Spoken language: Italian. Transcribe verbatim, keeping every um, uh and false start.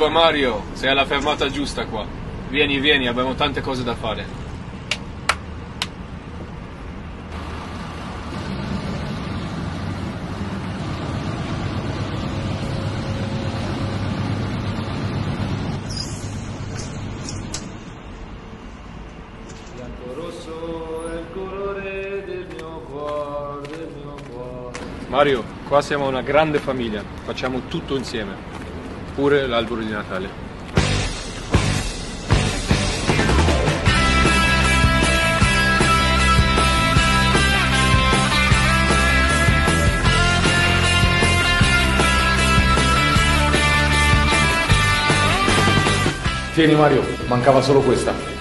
Uffa Mario, sei alla fermata giusta qua. Vieni, vieni, abbiamo tante cose da fare. Bianco-rosso è il colore del mio cuore, del mio cuore. Mario, qua siamo una grande famiglia, facciamo tutto insieme, pure l'albero di Natale. Tieni Mario, mancava solo questa.